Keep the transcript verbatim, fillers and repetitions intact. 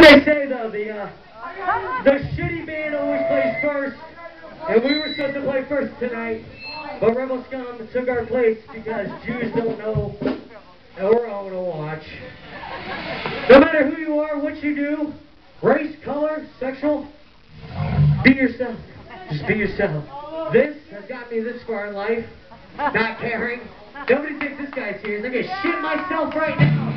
they say though, the uh, the shitty band always plays first, and we were supposed to play first tonight, but Rebel Scum took our place because Jews don't know, and we're all gonna watch. No matter who you are, what you do, race, color, sexual, be yourself. Just be yourself. This has got me this far in life, not caring. Nobody takes this guy serious. I can shit myself right now.